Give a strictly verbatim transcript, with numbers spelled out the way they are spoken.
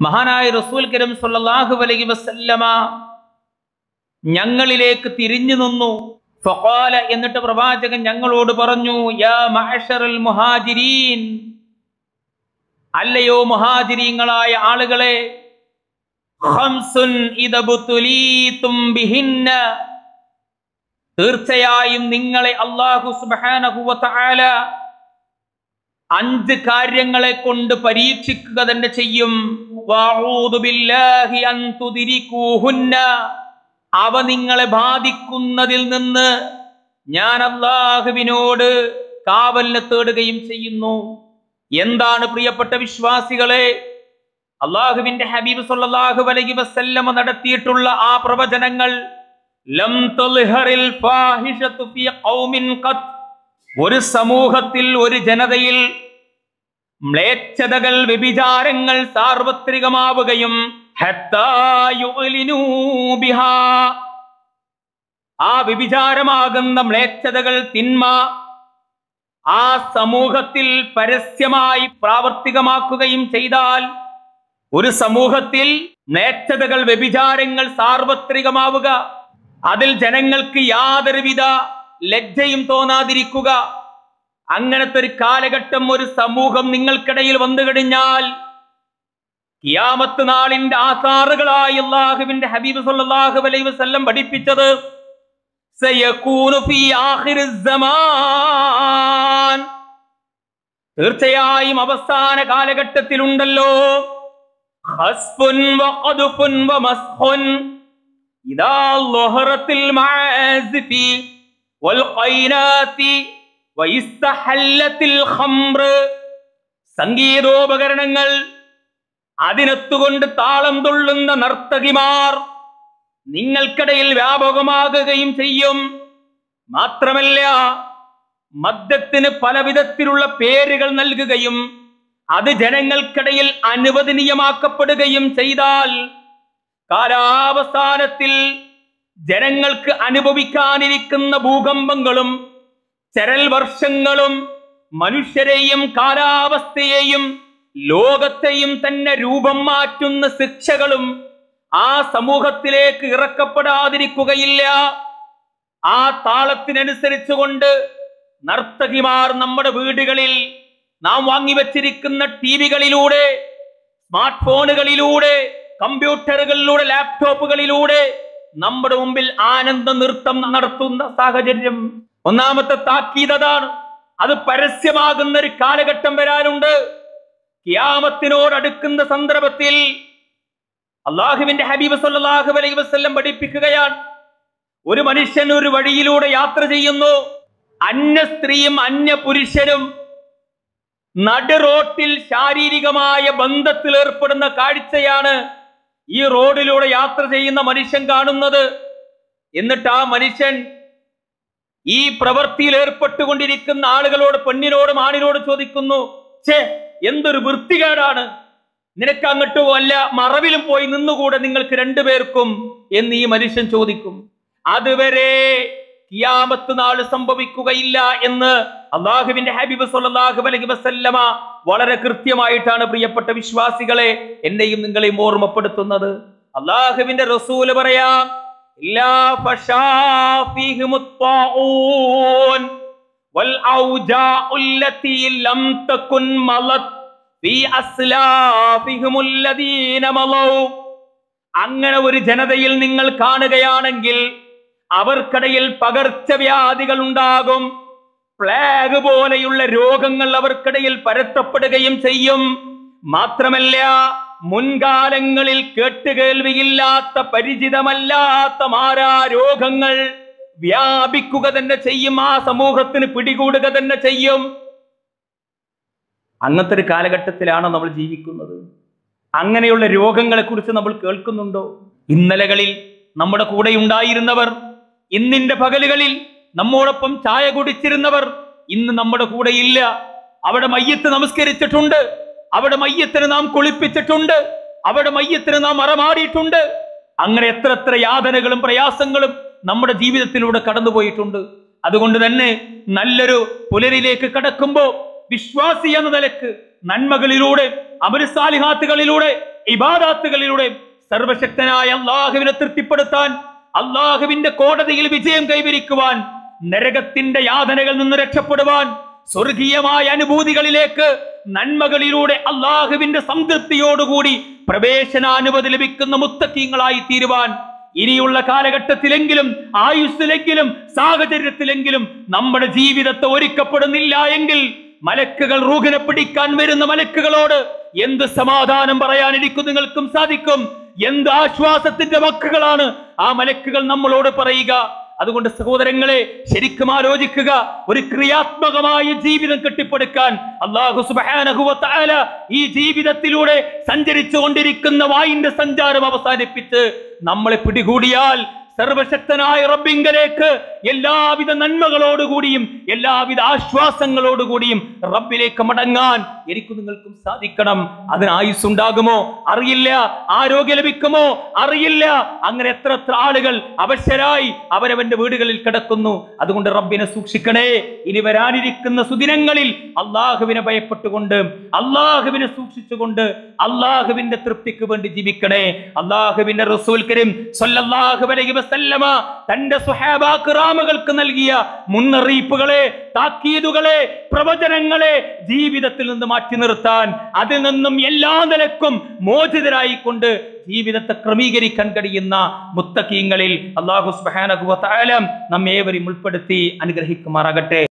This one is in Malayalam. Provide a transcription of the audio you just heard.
മഹാനായ റസൂൽ കരീം സ്വല്ലല്ലാഹു അലൈഹി വസല്ലമ ഞങ്ങളിലേക്ക് തിരിഞ്ഞു നിന്നു. ഫഖാല, എന്നിട്ട് പ്രവാചകൻ ഞങ്ങളോട് പറഞ്ഞു, യാ മഅ്ശറൽ മുഹാജിരീൻ, അല്ലയോ മുഹാജിരീങ്ങളായ ആളുകളെ, ഖംസുൻ ഇദബ്തുലീതും ബിഹിന്ന, തീർച്ചയായും നിങ്ങളെ അല്ലാഹു സുബ്ഹാനഹു വ തആല അഞ്ച് കാര്യങ്ങളെ കൊണ്ട് പരീക്ഷിക്കുക തന്നെ ചെയ്യും. വഅഊദു ബില്ലാഹി അൻ തുദ്രികൂഹുന്ന, അവ നിങ്ങളെ ബാധിക്കുന്നതിൽ നിന്ന് ഞാൻ അല്ലാഹുവിനോട് കാവലിനെ തേടുകയും ചെയ്യുന്നു. എന്താണ് പ്രിയപ്പെട്ട വിശ്വാസികളെ, അല്ലാഹുവിന്റെ ഹബീബ് സ്വല്ലല്ലാഹു അലൈഹി വസല്ലമ നടത്തിയിട്ടുള്ള ആ പ്രവചനങ്ങൾ, ലം തൽഹറിൽ ഫാഹിഷതു ഫീ ഖൗമിൻ ഖത്ത്, ഒരു സമൂഹത്തിൽ, ഒരു ജനതയിൽ മ്ലേച്ഛതകൾ, വ്യഭിചാരങ്ങൾ സാർവത്രികമാവുകയും ഹത്താ യുഅ്ലിനൂ ബിഹാ, ആ വ്യഭിചാരമാകുന്ന മ്ലേച്ഛതകൾ, തിന്മ ആ സമൂഹത്തിൽ പരസ്യമായി പ്രാവർത്തികമാക്കുകയും ചെയ്താൽ, ഒരു സമൂഹത്തിൽ മ്ലേച്ഛതകൾ, വ്യഭിചാരങ്ങൾ സാർവത്രികമാവുക, അതിൽ ജനങ്ങൾക്ക് യാതൊരുവിധ ലജ്ജയും തോന്നാതിരിക്കുക, അങ്ങനത്തെ ഒരു കാലഘട്ടം, ഒരു സമൂഹം നിങ്ങൾക്കിടയിൽ വന്നു കഴിഞ്ഞാൽ, ഖിയാമത്ത് നാളിന്റെ ആസാറുകളായി അല്ലാഹുവിന്റെ ഹബീബ് സ്വല്ലല്ലാഹു അലൈഹി വസല്ലം പഠിപ്പിച്ചത്, സയകൂനു ഫീ ആഖിറിസ് സമാൻ, തീർച്ചയായും അവസാന കാലഘട്ടത്തിലുണ്ടല്ലോ, ഖസ്ഫുൻ വഖദ്ഫുൻ വമസ്ഖുൻ ഇദാ ലഹറത്തിൽ മഅസിഫി വൽഖൈനാതി വഇസ്തഹല്ലത്തിൽ ഖംർ, സംഗീതോപകരണങ്ങൾ, അതിനൊത്തുകൊണ്ട് താളം തുള്ളുന്ന നർത്തകിമാർ നിങ്ങൾക്കിടയിൽ വ്യാപകമാകുകയും ചെയ്യും. മാത്രമല്ല, മദ്യത്തിന് പലവിധത്തിലുള്ള പേരുകൾ നൽകുകയും അത് ജനങ്ങൾക്കിടയിൽ അനുവദനീയമാക്കപ്പെടുകയും ചെയ്താൽ, കാലാവസാനത്തിൽ ജനങ്ങൾക്ക് അനുഭവിക്കാനിരിക്കുന്ന ഭൂകമ്പങ്ങളും ചരൽ വർഷങ്ങളും മനുഷ്യരെയും കാലാവസ്ഥയെയും ലോകത്തെയും തന്നെ രൂപം മാറ്റുന്ന ശിക്ഷകളും ആ സമൂഹത്തിലേക്ക് ഇറക്കപ്പെടാതിരിക്കുകയില്ല. ആ താളത്തിനനുസരിച്ചുകൊണ്ട് നർത്തകിമാർ നമ്മുടെ വീടുകളിൽ നാം വാങ്ങിവെച്ചിരിക്കുന്ന ടി വികളിലൂടെ, സ്മാർട്ട് ഫോണുകളിലൂടെ, കമ്പ്യൂട്ടറുകളിലൂടെ, ലാപ്ടോപ്പുകളിലൂടെ നമ്മുടെ മുമ്പിൽ ആനന്ദ നൃത്തം നടത്തുന്ന സാഹചര്യം. ഒന്നാമത്തെ താക്കീതാണ്, അത് പരസ്യമാകുന്ന ഒരു കാലഘട്ടം വരാനുണ്ട്. ഖിയാമത്തിനോടടുക്കുന്ന സന്ദർഭത്തിൽ അല്ലാഹുവിന്റെ ഹബീബ് സ്വല്ലല്ലാഹു അലൈഹി വസല്ലം പഠിപ്പിക്കുകയാണ്, ഒരു മനുഷ്യൻ ഒരു വഴിയിലൂടെ യാത്ര ചെയ്യുന്നു, അന്യ സ്ത്രീയും അന്യ പുരുഷനും നടു റോട്ടിൽ ശാരീരികമായ ബന്ധത്തിൽ ഏർപ്പെടുന്ന കാഴ്ചയാണ് ഈ റോഡിലൂടെ യാത്ര ചെയ്യുന്ന മനുഷ്യൻ കാണുന്നത്. എന്നിട്ട് ആ മനുഷ്യൻ ഈ പ്രവൃത്തിയിൽ ഏർപ്പെട്ടുകൊണ്ടിരിക്കുന്ന ആളുകളോട്, പെണ്ണിനോടും ആണിനോട് ചോദിക്കുന്നു, ഛേ, എന്തൊരു വൃത്തികേടാണ്, നിനക്ക് അങ്ങോട്ടോ അല്ല മറവിലും പോയി നിന്നുകൂടെ നിങ്ങൾക്ക് രണ്ടുപേർക്കും എന്ന് ഈ മനുഷ്യൻ ചോദിക്കും. അതുവരെ ഖിയാമത്ത് നാൾ സംഭവിക്കുകയില്ല എന്ന് അല്ലാഹുവിന്റെ ഹബീബ് സ്വല്ലല്ലാഹു അലൈഹി വസല്ലമ വളരെ കൃത്യമായിട്ടാണ് പ്രിയപ്പെട്ട വിശ്വാസികളെ എന്നെയും നിങ്ങളെയും ഓർമ്മപ്പെടുത്തുന്നത്. അല്ലാഹുവിന്റെ റസൂല് പറയാം, ഇല്ലാ ഫശാ ഫീഹിമുത് ത്വാഊൻ വൽ ഔജാഉ അല്ലതി ലം തകുൻ മലത് ഫീ അസ്ലാഫിഹിമുൽ ലദീന മലൗ, അങ്ങനെ ഒരു ജനതയിൽ നിങ്ങൾ കാണുകയാണെങ്കിൽ അവർക്കിടയിൽ പകർച്ചവ്യാധികൾ ഉണ്ടാകും, പ്ലേഗ് പോലെയുള്ള രോഗങ്ങൾ അവർക്കിടയിൽ പരത്തപ്പെടുകയും ചെയ്യും. മാത്രമല്ല, മുൻകാലങ്ങളിൽ കേട്ടുകേൾവിയില്ലാത്ത, പരിചിതമല്ലാത്ത മാരാ രോഗങ്ങൾ വ്യാപിക്കുക തന്നെ ചെയ്യും, ആ സമൂഹത്തിന് പിടികൂടുക തന്നെ ചെയ്യും. അങ്ങനത്തെ ഒരു കാലഘട്ടത്തിലാണ് നമ്മൾ ജീവിക്കുന്നത്. അങ്ങനെയുള്ള രോഗങ്ങളെ കുറിച്ച് നമ്മൾ കേൾക്കുന്നുണ്ടോ? ഇന്നലകളിൽ നമ്മുടെ കൂടെ ഉണ്ടായിരുന്നവർ, ഇന്നിന്റെ പകലുകളിൽ നമ്മോടൊപ്പം ചായ കുടിച്ചിരുന്നവർ ഇന്ന് നമ്മുടെ കൂടെ ഇല്ല. അവിടെ മയ്യത്ത് നമസ്കരിച്ചിട്ടുണ്ട്, അവിടെ മയ്യത്തിന് നാം കുളിപ്പിച്ചിട്ടുണ്ട്, അവിടെ മയ്യത്തിന് നാം മറമാടിയിട്ടുണ്ട്. അങ്ങനെ എത്ര എത്ര യാതനകളും പ്രയാസങ്ങളും നമ്മുടെ ജീവിതത്തിലൂടെ കടന്നുപോയിട്ടുണ്ട്. അതുകൊണ്ട് തന്നെ നല്ലൊരു പുലരിലേക്ക് കടക്കുമ്പോ വിശ്വാസി എന്ന നിലക്ക് നന്മകളിലൂടെ, അമൽസാലിഹാത്തുകളിലൂടെ, ഇബാദാത്തുകളിലൂടെ സർവശക്തനായ അള്ളാഹുവിനെ തൃപ്തിപ്പെടുത്താൻ, അള്ളാഹുവിന്റെ കോടതിയിൽ വിജയം കൈവരിക്കുവാൻ, നരകത്തിന്റെ യാതനകളിൽ നിന്ന് രക്ഷപ്പെടുവാൻ, സ്വർഗീയമായ അനുഭൂതികളിലേക്ക് നന്മകളിലൂടെ അള്ളാഹുവിന്റെ സംതൃപ്തിയോടുകൂടി പ്രവേശനാനുമതി ലഭിക്കുന്ന മുത്തഖീങ്ങളായി തീരുവാൻ ഇനിയുള്ള കാലഘട്ടത്തിലെങ്കിലും, ആയുസ്സിലെങ്കിലും, സാഹചര്യത്തിലെങ്കിലും നമ്മുടെ ജീവിതത്തെ ഒരുക്കപ്പെടുന്നില്ല എങ്കിൽ മലക്കുകൾ റൂഹിനെ പിടിക്കാൻ വരുന്ന മലക്കുകളോട് എന്ത് സമാധാനം പറയാനിരിക്കും നിങ്ങൾക്കും സാധിക്കും? എന്ത് ആശ്വാസത്തിന്റെ വാക്കുകളാണ് ആ മലക്കുകൾ നമ്മളോട് പറയുക? അതുകൊണ്ട് സഹോദരങ്ങളെ, ശരിക്കും ആലോചിക്കുക. ഒരു ക്രിയാത്മകമായ ജീവിതം കെട്ടിപ്പടുക്കാൻ അല്ലാഹു സുബ്ഹാനഹു വ തആല ഈ ജീവിതത്തിലൂടെ സഞ്ചരിച്ചു കൊണ്ടിരിക്കുന്ന വായിന്റെ സഞ്ചാരം അവസാനിപ്പിച്ച് നമ്മളെ പിടികൂടിയാൽ സർവശക്തനായ റബ്ബിങ്കലേക്ക് എല്ലാവിധ നന്മകളോടുകൂടിയും എല്ലാവിധ ആശ്വാസങ്ങളോടുകൂടിയും റബ്ബിലേക്ക് മടങ്ങാൻ എനിക്കും നിങ്ങൾക്കും സാധിക്കണം. അതിന് ആയുസ്സുണ്ടാകുമോ അറിയില്ല, ആരോഗ്യം ലഭിക്കുമോ അറിയില്ല. അങ്ങനെ എത്ര എത്ര ആളുകൾ അവശരായി അവരവന്റെ വീടുകളിൽ കിടക്കുന്നു. അതുകൊണ്ട് റബ്ബിനെ സൂക്ഷിക്കണേ. ഇനി വരാനിരിക്കുന്ന സുദിനങ്ങളിൽ അള്ളാഹുവിനെ ഭയപ്പെട്ടുകൊണ്ട്, അള്ളാഹുവിനെ സൂക്ഷിച്ചുകൊണ്ട്, അള്ളാഹുവിന്റെ തൃപ്തിക്ക് വേണ്ടി ജീവിക്കണേ. അള്ളാഹുവിന്റെ റസൂൽ കരീം സ്വല്ലല്ലാഹു അലൈഹി വസല്ലമ തന്റെ സ്വഹാബാ കിറാമുകൾക്ക് നൽകിയ മുന്നറിയിപ്പുകളെ, താക്കീതുകളെ, പ്രവചനങ്ങളെ ജീവിതത്തിൽ നിന്ന് മാറ്റി നിർത്താൻ, അതിൽ നിന്നും എല്ലാ നിലക്കും മോചിതരായിക്കൊണ്ട് ജീവിതത്തെ ക്രമീകരിക്കാൻ കഴിയുന്ന മുത്തഖീങ്ങളിൽ അല്ലാഹു സുബ്ഹാനഹു വ തആല നമ്മേവരെയും ഉൾപ്പെടുത്തി അനുഗ്രഹിക്കുമാറാകട്ടെ.